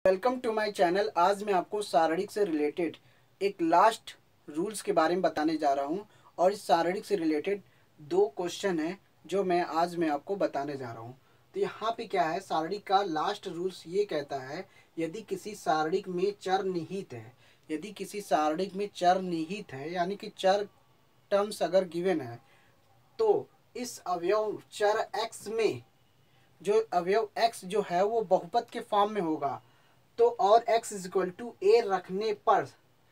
Welcome to my channel. आज मैं आपको सारणिक से रिलेटेड एक लास्ट रूल्स के बारे में बताने जा रहा हूं और इस सारणिक से रिलेटेड दो क्वेश्चन हैं जो मैं आपको बताने जा रहा हूं। तो यहाँ पे क्या है, सारणिक का लास्ट रूल्स ये कहता है यदि किसी सारणिक में चर निहित है, यदि किसी सारणिक में चर निहित है यानी कि चर टर्म्स अगर गिवन है तो इस अवयव चर x में जो अवयव x जो है वो बहुपद के फॉर्म में होगा। तो और x is equal to a रखने पर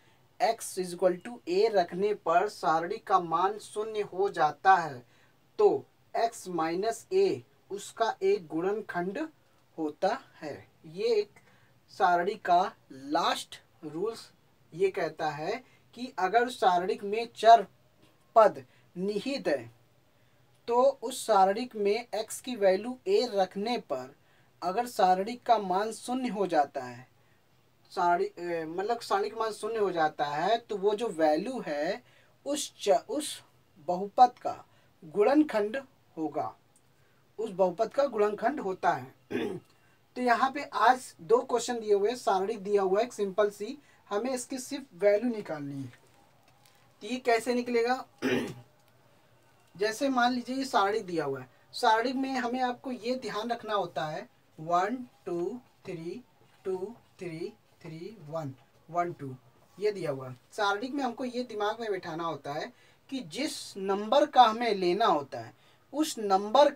सारणी का मान शून्य हो जाता है। तो x माइनस ए उसका एक गुणनखंड होता है। ये एक सारणी का लास्ट रूल्स ये कहता है कि अगर सारणिक में चर पद निहित है तो उस सारणिक में x की वैल्यू a रखने पर अगर सारणिक का मान शून्य हो जाता है, सारणिक का मान शून्य हो जाता है तो वो जो वैल्यू है उस बहुपद का गुणनखंड होगा, उस बहुपद का गुणनखंड होता है। तो यहाँ पे आज दो क्वेश्चन दिए हुए, सारणिक दिया हुआ है एक सिंपल सी, हमें इसकी सिर्फ वैल्यू निकालनी है। तो ये कैसे निकलेगा? जैसे मान लीजिए ये सारणिक दिया हुआ है, सारणिक में हमें आपको ये ध्यान रखना होता है 1 2 3 2 3 3 1 1 2 ये दिया हुआ है। सारणिक में हमको ये दिमाग में बैठाना होता है कि जिस नंबर का हमें लेना होता है उस नंबर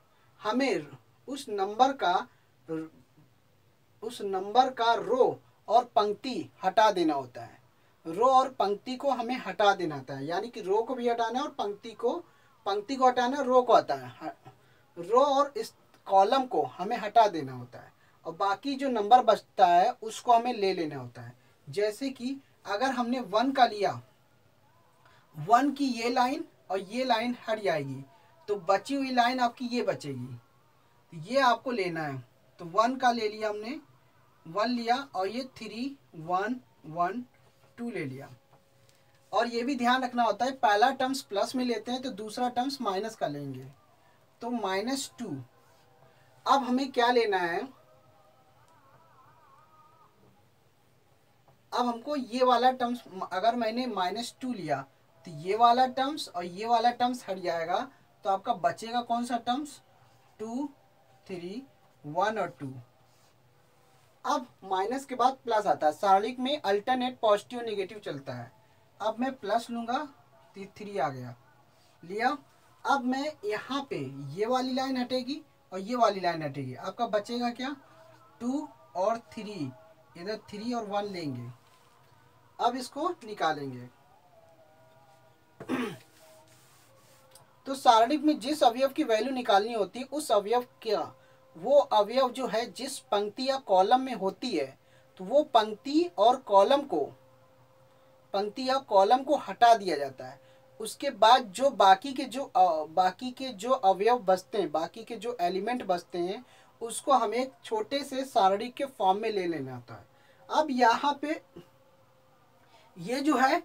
का रो और पंक्ति हटा देना होता है। रो और पंक्ति को हमें हटा देना होता है, यानी कि रो को भी हटाना है और पंक्ति को हटाना है, रो को हटाना है। रो और इस कॉलम को हमें हटा देना होता है और बाकी जो नंबर बचता है उसको हमें ले लेना होता है। जैसे कि अगर हमने 1 का लिया, 1 की ये लाइन और ये लाइन हट जाएगी तो बची हुई लाइन आपकी ये बचेगी, ये आपको लेना है। तो 1 का ले लिया हमने, 1 लिया और ये 3 1 1 2 ले लिया। और ये भी ध्यान रखना होता है पहला टर्म्स प्लस में लेते हैं तो दूसरा टर्म्स माइनस का लेंगे, तो -2। अब हमें क्या लेना है, अब हमको ये वाला टर्म्स, अगर मैंने -2 लिया तो ये वाला टर्म्स और ये वाला टर्म्स हट जाएगा तो आपका बचेगा कौन सा टर्म्स, 2 3 1 और 2। अब माइनस के बाद प्लस आता है, सारणिक में अल्टरनेट पॉजिटिव नेगेटिव चलता है। अब मैं प्लस लूंगा तो 3 आ गया, लिया। अब मैं यहाँ पे ये वाली लाइन हटेगी और ये वाली लाइन हटेगी, आपका बचेगा क्या, 2 और 3, इधर 3 और 1 लेंगे। अब इसको निकालेंगे। तो सारणिक में जिस अवयव की वैल्यू निकालनी होती है उस अवयव क्या, वो अवयव जो है जिस पंक्ति या कॉलम में होती है तो वो पंक्ति या कॉलम को हटा दिया जाता है। उसके बाद जो बाकी के जो अवयव बचते हैं, बाकी के जो एलिमेंट बचते हैं उसको हमें एक छोटे से सारणिक के फॉर्म में ले लेना होता है। अब यहाँ पे ये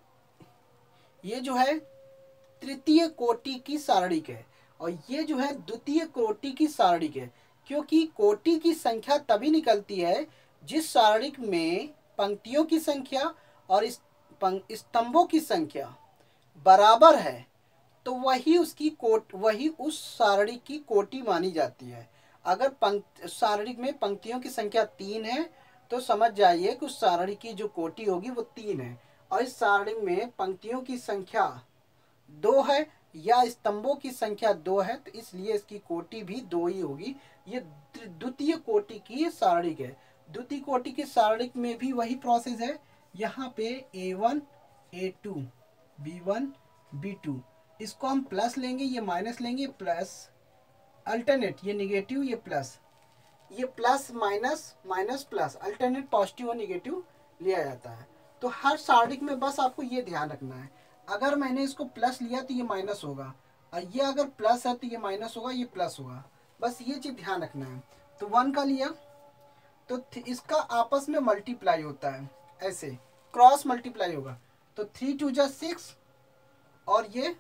जो है तृतीय कोटि की सारणिक है और ये जो है द्वितीय कोटि की सारणिक है, क्योंकि कोटि की संख्या तभी निकलती है जिस सारणिक में पंक्तियों की संख्या और स्तंभों की संख्या बराबर है, तो वही उस सारणी की कोटि मानी जाती है। अगर सारणी में पंक्तियों की संख्या 3 है तो समझ जाइए कि उस सारणी की जो कोटि होगी वो 3 है, और इस सारणी में पंक्तियों की संख्या 2 है या स्तंभों की संख्या 2 है तो इसलिए इसकी कोटि भी 2 ही होगी। ये द्वितीय कोटि की सारणिक है। द्वितीय कोटि की सारणिक में भी वही प्रोसेस है, यहाँ पे A1 A2 B1 B2, इसको हम प्लस लेंगे, ये माइनस लेंगे, प्लस अल्टरनेट, ये निगेटिव ये प्लस, ये plus minus minus plus, alternate positive और निगेटिव लिया जाता है। तो हर सारणिक में बस आपको ये ध्यान रखना है, अगर मैंने इसको प्लस लिया तो ये माइनस होगा और ये अगर प्लस है तो ये माइनस होगा, ये प्लस होगा, बस ये चीज़ ध्यान रखना है। तो 1 का लिया तो इसका आपस में मल्टीप्लाई होता है, ऐसे क्रॉस मल्टीप्लाई होगा, तो 3 2 जा 6 और ये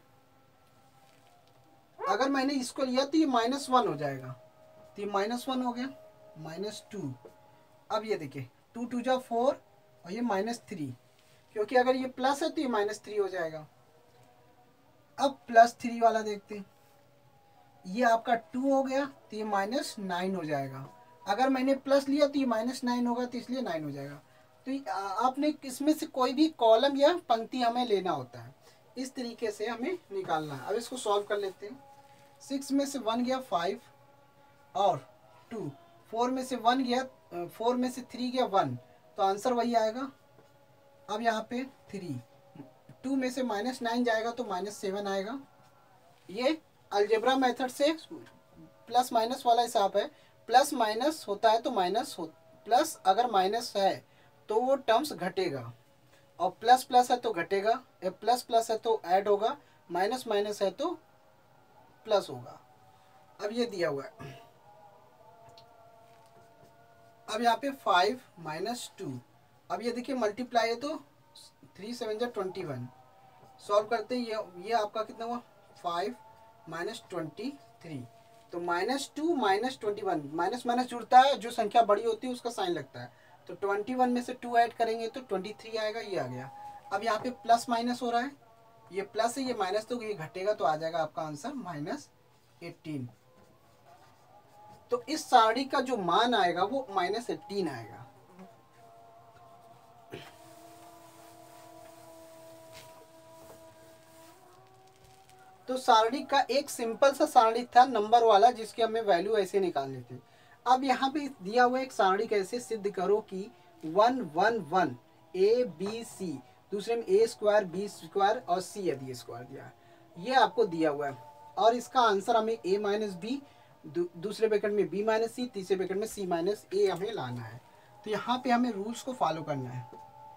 अगर मैंने इसको लिया तो ये -1 हो जाएगा, तो ये -1 हो गया, -2। अब ये देखिए 2 2 जा 4 और ये -3, क्योंकि अगर ये प्लस है तो ये -3 हो जाएगा। अब +3 वाला देखते हैं, ये आपका 2 हो गया तो ये -9 हो जाएगा। अगर मैंने प्लस लिया तो ये -9 होगा, तो इसलिए 9 हो जाएगा। तो आपने इसमें से कोई भी कॉलम या पंक्ति हमें लेना होता है, इस तरीके से हमें निकालना है। अब इसको सॉल्व कर लेते हैं। 6 में से 1 गया 5 और 2, 4 में से 1 गया, 4 में से 3 गया 1, तो आंसर वही आएगा। अब यहाँ पे 3, 2 में से -9 जाएगा तो -7 आएगा। ये अलजेब्रा मेथड से प्लस माइनस वाला हिसाब है। प्लस माइनस होता है तो माइनस हो, प्लस अगर माइनस है तो वो टर्म्स घटेगा, और प्लस प्लस है तो घटेगा, प्लस प्लस है तो ऐड होगा, माइनस माइनस है तो प्लस होगा। अब ये दिया हुआ है। अब यहाँ पे 5 - 2, अब ये देखिए मल्टीप्लाई है तो 3 7 जा 21। सॉल्व करते हैं, ये आपका कितना हुआ 5 - 23, तो -2 -21, माइनस माइनस जुड़ता है, जो संख्या बड़ी होती है उसका साइन लगता है, तो 21 में से 2 ऐड करेंगे तो 23 आएगा, ये आ गया। अब यहाँ पे प्लस माइनस हो रहा है, ये प्लस है ये माइनस, तो ये घटेगा तो आ जाएगा आपका आंसर -18। तो इस सारणी का जो मान आएगा वो -18 आएगा। तो सारणी का एक सिंपल सा सारणी था नंबर वाला, जिसकी हमें वैल्यू ऐसे निकालनी थी। अब यहाँ पे दिया हुआ एक सारणी कैसे सिद्ध करो कि 1 1 1 ABC, दूसरे में A² B² और C यदि A² दिया, ये आपको दिया हुआ है। और इसका आंसर हमें A-B, दूसरे ब्रैकेट में B-C, तीसरे ब्रैकेट में C-A हमें लाना है। तो यहाँ पे हमें रूल्स को फॉलो करना है।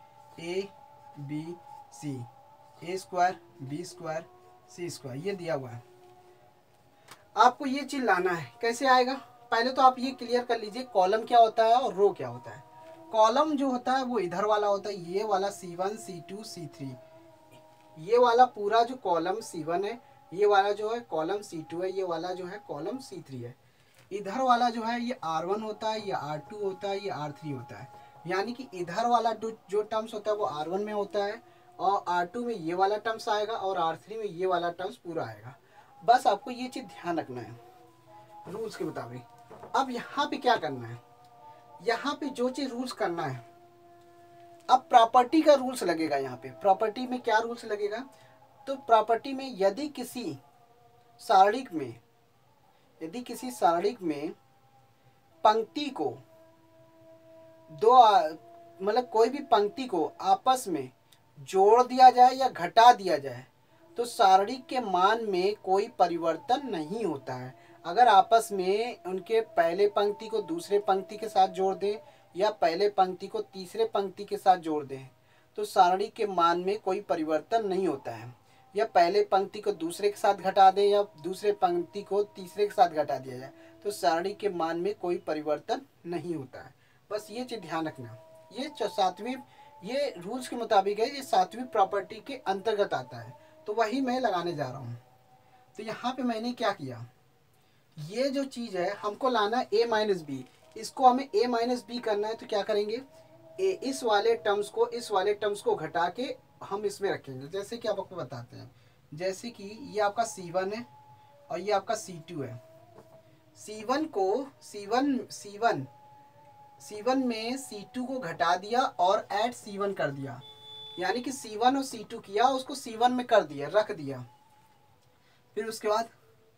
ABC, A² B² C², ये दिया हुआ है। आपको ये चीज लाना है, कैसे आएगा? पहले तो आप ये क्लियर कर लीजिए कॉलम क्या होता है और रो क्या होता है। कॉलम जो होता है वो इधर वाला होता है, ये वाला C1 C2 C3, ये वाला पूरा जो कॉलम C1 है, ये वाला जो है कॉलम C2 है, ये वाला जो है कॉलम C3 है। इधर वाला जो है ये R1 होता है, ये R2 होता है, ये R3 होता है। यानी कि इधर वाला जो टर्म्स होता है वो R1 में होता है, और R2 में ये वाला टर्म्स आएगा, और R3 में ये वाला टर्म्स पूरा आएगा। बस आपको ये चीज़ ध्यान रखना है रूल्स के मुताबिक। अब यहाँ पे क्या करना है, यहाँ पे जो चीज़ रूल्स करना है, अब प्रॉपर्टी का रूल्स लगेगा। यहाँ पे प्रॉपर्टी में क्या रूल्स लगेगा, तो प्रॉपर्टी में यदि किसी सारणिक में पंक्ति को दो मतलब कोई भी पंक्ति को आपस में जोड़ दिया जाए या घटा दिया जाए तो सारणी के मान में कोई परिवर्तन नहीं होता है। अगर आपस में उनके पहले पंक्ति को दूसरे पंक्ति के साथ जोड़ दें या पहले पंक्ति को तीसरे पंक्ति के साथ जोड़ दें तो सारणी के मान में कोई परिवर्तन नहीं होता है। या पहले पंक्ति को दूसरे के साथ घटा दें या दूसरे पंक्ति को तीसरे के साथ घटा दिया जाए तो सारणी के मान में कोई परिवर्तन नहीं होता है। बस ये चीज़ ध्यान रखना। ये रूल्स के मुताबिक है, ये 7वीं प्रॉपर्टी के अंतर्गत आता है, तो वही मैं लगाने जा रहा हूँ। तो यहाँ पे मैंने क्या किया, ये जो चीज़ है हमको लाना A-B, इसको हमें A-B करना है। तो क्या करेंगे, इस वाले टर्म्स को घटा के हम इसमें रखेंगे। जैसे कि आप आपको बताते हैं, जैसे कि ये आपका C1 है और ये आपका C2 है। C1 में C2 को घटा दिया और ऐड C1 कर दिया, यानी कि C1 और C2 किया, उसको C1 में कर दिया, रख दिया। फिर उसके बाद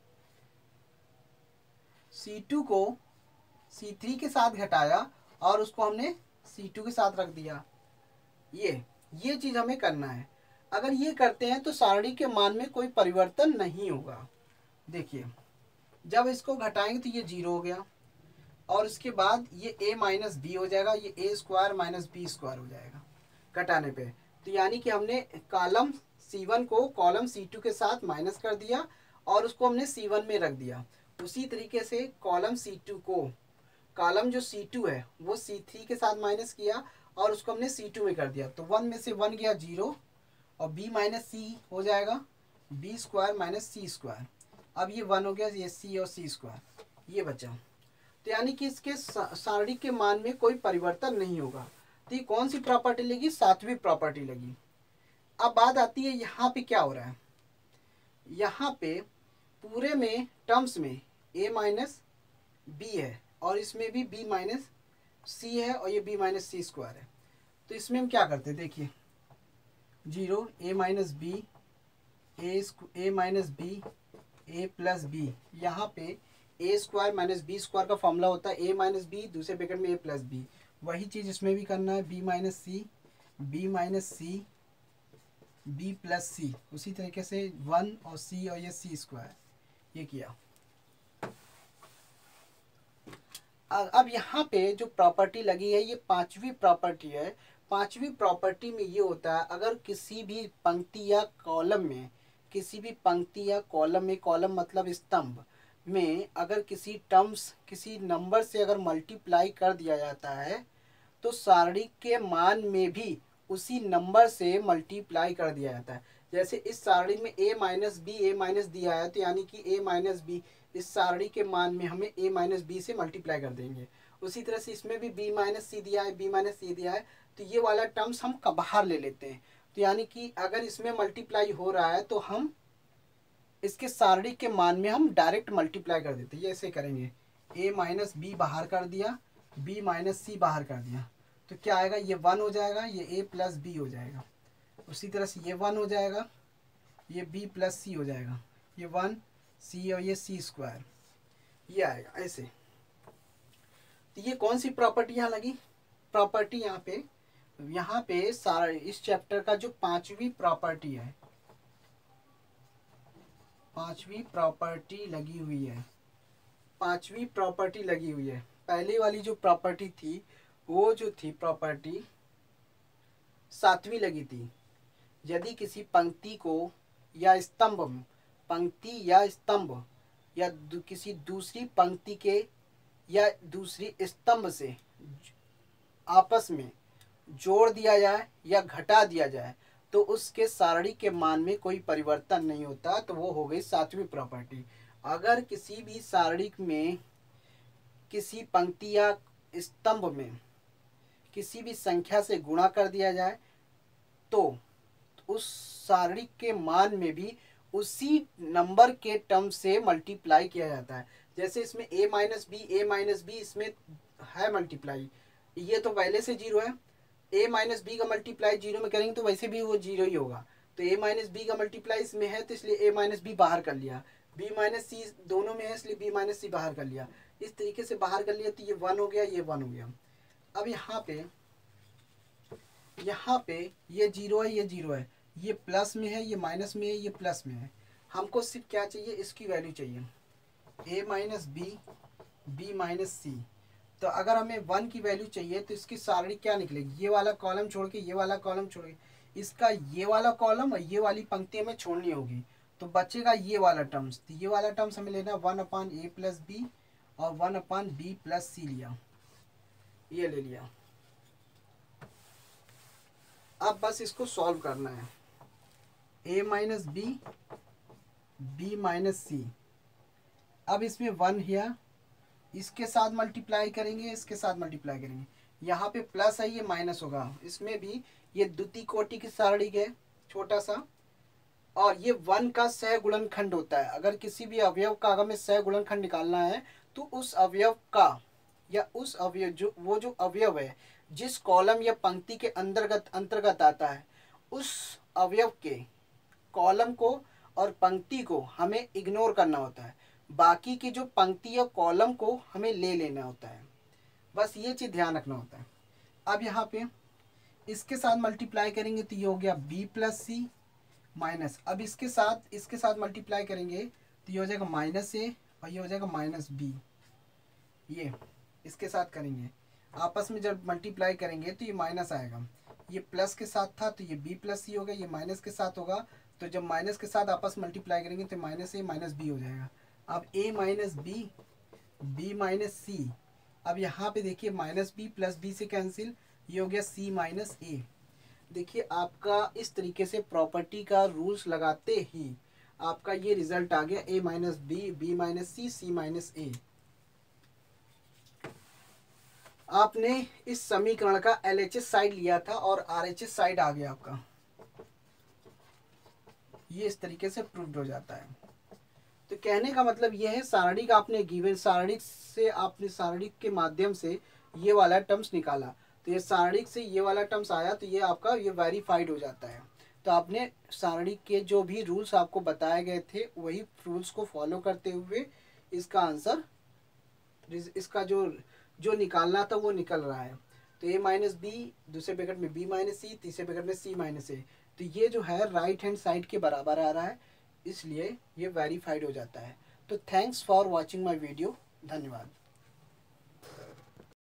C2 को C3 के साथ घटाया और उसको हमने C2 के साथ रख दिया। ये चीज़ हमें करना है। अगर ये करते हैं तो सारणी के मान में कोई परिवर्तन नहीं होगा। देखिए जब इसको घटाएंगे तो ये 0 हो गया, और उसके बाद ये A-B हो जाएगा, ये A² - B² हो जाएगा घटाने पे। तो यानी कि हमने कॉलम C1 को कॉलम C2 के साथ माइनस कर दिया और उसको हमने C1 में रख दिया। उसी तरीके से कॉलम C2 को, कॉलम जो C2 है वो C3 के साथ माइनस किया और उसको हमने C2 में कर दिया। तो 1 में से 1 गया 0 और B - C हो जाएगा, B² - C²। अब ये 1 हो गया, ये C और C² ये बचा। तो यानी कि इसके सारणी के मान में कोई परिवर्तन नहीं होगा। तो ये कौन सी प्रॉपर्टी लगी? सातवीं प्रॉपर्टी लगी। अब बात आती है यहाँ पे क्या हो रहा है। यहाँ पे पूरे में टर्म्स में a माइनस बी है और इसमें भी b माइनस सी है और ये b माइनस सी स्क्वायर है। तो इसमें हम क्या करते हैं, देखिए 0 a minus b a minus b a plus b, यहाँ पे a square minus b square का फॉर्मूला होता है ए माइनस बी, दूसरे ब्रैकेट में ए प्लस बी। वही चीज़ इसमें भी करना है, b minus c b plus c, उसी तरीके से 1 और सी और ये सी स्क्वायर, ये किया। अब यहाँ पे जो प्रॉपर्टी लगी है ये पांचवी प्रॉपर्टी है। पांचवी प्रॉपर्टी में ये होता है, अगर किसी भी पंक्ति या कॉलम में, किसी भी पंक्ति या कॉलम में, कॉलम मतलब स्तंभ में, अगर किसी टर्म्स किसी नंबर से अगर मल्टीप्लाई कर दिया जाता है तो सारणी के मान में भी उसी नंबर से मल्टीप्लाई कर दिया जाता है। जैसे इस सारणी में a माइनस दिया है, तो यानी कि a माइनस बी इस सारणी के मान में हमें a माइनस बी से मल्टीप्लाई कर देंगे। उसी तरह से इसमें भी b माइनस सी दिया है, तो ये वाला टर्म्स हम बाहर ले लेते हैं। तो यानी कि अगर इसमें मल्टीप्लाई हो रहा है तो हम इसके सारणी के मान में हम डायरेक्ट मल्टीप्लाई कर देते हैं। ये ऐसे करेंगे, a माइनस बी बाहर कर दिया, b माइनस सी बाहर कर दिया, तो क्या आएगा, ये 1 हो जाएगा, ये a प्लस बी हो जाएगा। उसी तरह से ये 1 हो जाएगा, ये b प्लस सी हो जाएगा, ये 1 c और ये c स्क्वायर, ये आएगा ऐसे। तो ये कौन सी प्रॉपर्टी यहाँ लगी? प्रॉपर्टी यहाँ पे सारा इस चैप्टर का जो पांचवी प्रॉपर्टी है, पांचवी प्रॉपर्टी लगी हुई है, पांचवी प्रॉपर्टी लगी हुई है। पहले वाली जो प्रॉपर्टी थी वो जो थी प्रॉपर्टी सातवीं लगी थी। यदि किसी पंक्ति को या स्तंभ में, पंक्ति या स्तंभ या किसी दूसरी पंक्ति के या दूसरी स्तंभ से आपस में जोड़ दिया जाए या घटा दिया जाए तो उसके सारणी के मान में कोई परिवर्तन नहीं होता, तो वो हो गई सातवीं प्रॉपर्टी। अगर किसी भी सारणी में किसी पंक्ति या स्तंभ में किसी भी संख्या से गुणा कर दिया जाए तो उस सारणी के मान में भी उसी नंबर के टर्म से मल्टीप्लाई किया जाता है। जैसे इसमें a माइनस बी इसमें है मल्टीप्लाई, ये तो पहले से 0 है, a माइनस बी का मल्टीप्लाई 0 में करेंगे तो वैसे भी वो 0 ही होगा। तो a माइनस बी का मल्टीप्लाई इसमें है तो इसलिए a माइनस बी बाहर कर लिया, b माइनस सी दोनों में है इसलिए b माइनस सी बाहर कर लिया। इस तरीके से बाहर कर लिया तो ये 1 हो गया, ये 1 हो गया। अब यहाँ पे ये 0 है, ये 0 है, ये प्लस में है, ये माइनस में है, ये प्लस में है। हमको सिर्फ क्या चाहिए, इसकी वैल्यू चाहिए, a minus b minus c. तो अगर हमें 1 की वैल्यू चाहिए तो इसकी सारणी क्या निकलेगी, ये वाला कॉलम छोड़ के ये वाला कॉलम छोड़ के इसका ये वाला कॉलम और ये वाली पंक्ति हमें छोड़नी होगी, तो बचेगा ये वाला टर्म्स। तो ये वाला टर्म्स हमें लेना 1 अपान ए प्लस बी और 1 अपान बी प्लस सी लिया, ये ले लिया। अब बस इसको सॉल्व करना है, a minus b minus c. अब इसमें 1 है, इसके साथ मल्टीप्लाई करेंगे, इसके साथ मल्टीप्लाई करेंगे, यहाँ पे प्लस है, ये माइनस होगा। इसमें भी ये द्वितीय कोटि की सारणी है छोटा सा, और ये 1 का सहगुणनखंड होता है। अगर किसी भी अवयव का अगर हमें सहगुणनखंड निकालना है तो उस अवयव का या उस अवयव जो अवयव है जिस कॉलम या पंक्ति के अंतर्गत आता है, उस अवयव के कॉलम को और पंक्ति को हमें इग्नोर करना होता है, बाकी की जो पंक्ति या कॉलम को हमें ले लेना होता है। बस ये चीज़ ध्यान रखना होता है। अब यहाँ पे इसके साथ मल्टीप्लाई करेंगे तो ये हो गया b प्लस सी माइनस, अब इसके साथ मल्टीप्लाई करेंगे तो ये हो जाएगा माइनस ए और ये हो जाएगा माइनस बी। ये इसके साथ करेंगे, आपस में जब मल्टीप्लाई करेंगे तो ये माइनस आएगा, ये प्लस के साथ था तो ये b प्लस सी हो गया, ये माइनस के साथ होगा तो जब माइनस के साथ आपस मल्टीप्लाई करेंगे तो माइनस ए माइनस बी हो जाएगा। अब a minus b minus c, अब यहाँ पे देखिए माइनस बी प्लस बी से कैंसिल, ये हो गया c माइनस ए। देखिए आपका इस तरीके से प्रॉपर्टी का रूल्स लगाते ही आपका ये रिजल्ट आ गया, a minus b minus c minus a. आपने इस समीकरण का LHS साइड लिया था और RHS साइड आ गया आपका, ये इस तरीके से प्रूव्ड हो जाता है। तो कहने का मतलब ये है, सारणिक आपने गिवन, सारणिक से आपने सारणिक के माध्यम से ये वाला टर्म्स निकाला, तो ये सारणिक से ये वाला टर्म्स आया, तो ये आपका ये वेरीफाइड हो जाता है। तो आपने सारणिक के जो भी रूल्स आपको बताए गए थे वही रूल्स को फॉलो करते हुए इसका आंसर, इसका जो जो निकालना था वो निकल रहा है। तो a माइनस बी, दूसरे ब्रैकेट में b माइनस सी, तीसरे ब्रैकेट में c माइनस ए, तो ये जो है राइट हैंड साइड के बराबर आ रहा है, इसलिए ये वेरीफाइड हो जाता है। तो thanks for watching my video, धन्यवाद।